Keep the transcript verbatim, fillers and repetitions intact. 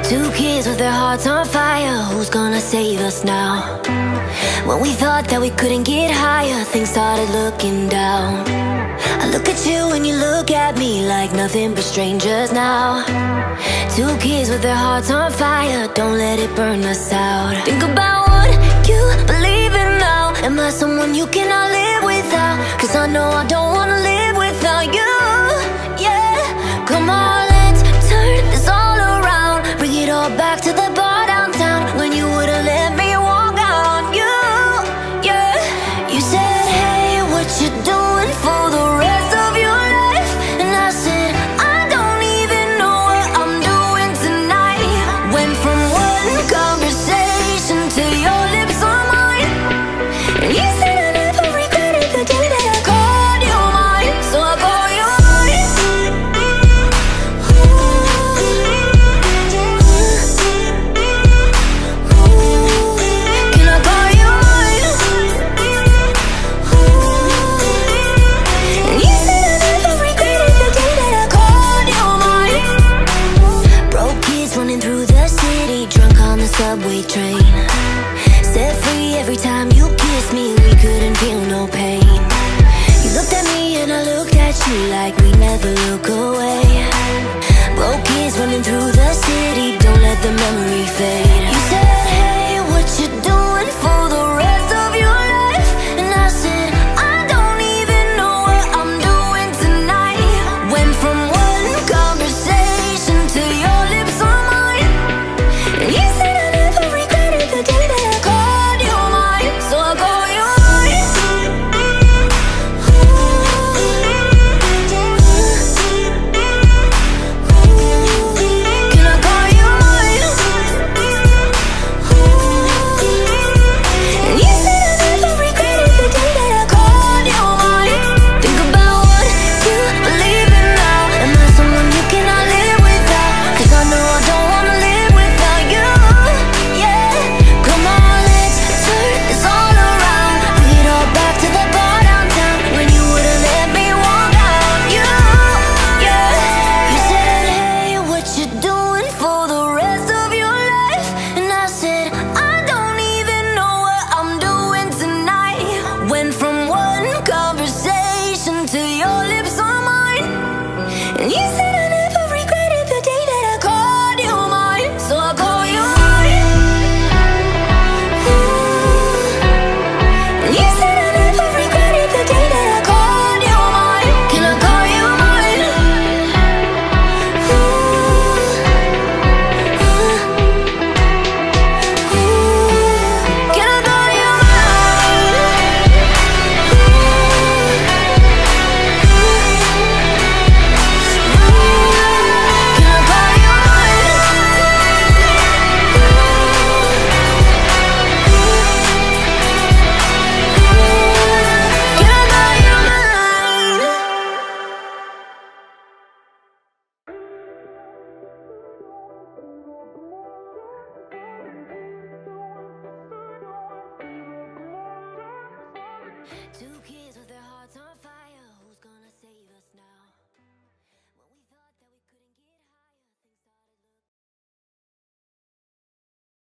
Two kids with their hearts on fire. Who's gonna save us now? When we thought that we couldn't get higher, things started looking down. I look at you and you look at me like nothing but strangers now. Two kids with their hearts on fire. Don't let it burn us out. Think about what you believe in now. Am I someone you cannot live without? Cause I know I don't wanna live without you. Yeah, come on, let's turn this all around. Bring it all back to the bar downtown when you would've let me walk out on you. Yeah, you said, hey, what you doing for the rest of your life? And I said, I don't even know what I'm doing tonight. Went from one conversation to your lips on mine. And you said I never regretted the day that I called you mine. So I call you mine. Can I call you mine? And you said I never regretted the day that I called you mine. Broke kids running through the city, drunk on the subway train. Set free every time you kissed me, we couldn't feel no pain. You looked at me and I looked at you like we never look away. Broke kids running through the city, don't let the memory fade. You said, hey, what you doing for the rest of your life? And I said, I don't even know what I'm doing tonight. Went from one conversation to your lips on mine. And you said I never regretted the day that I called you mine. So I call you mine. Can I call you mine? And you said I never regretted the day that I called you mine. Think about what you believe in now. Am I someone you cannot live without? Cause I know I don't wanna live without you. Yeah, come on, let's turn this all around. Bring it all back to the bar downtown when you would've let me walk out on you. Yeah, you said, hey, what you doing for the rest of your life? And I said, I don't even know what I'm doing tonight. Went from one conversation to your lips on mine. And you said I never regretted the day that I called you mine. So I call you mine. And you said I never regretted the day that I called you mine. Can I call you mine? Can I call you mine? Can I call you mine? Can I call you mine? Two